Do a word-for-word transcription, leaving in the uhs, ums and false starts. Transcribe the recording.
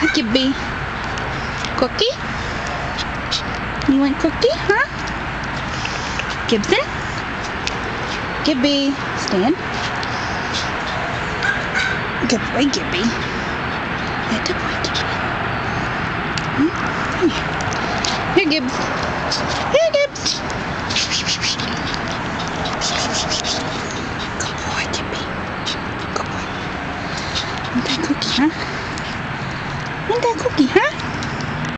Hi, Gibby. Cookie? You want cookie, huh? Gibson? Gibby, stand. Good boy, Gibby. Good boy, Gibby. Hmm? Come here. Here, Gibbs. Here, Gibbs. Good boy, Gibby. Good boy. Want that cookie, huh? Want that cookie, huh?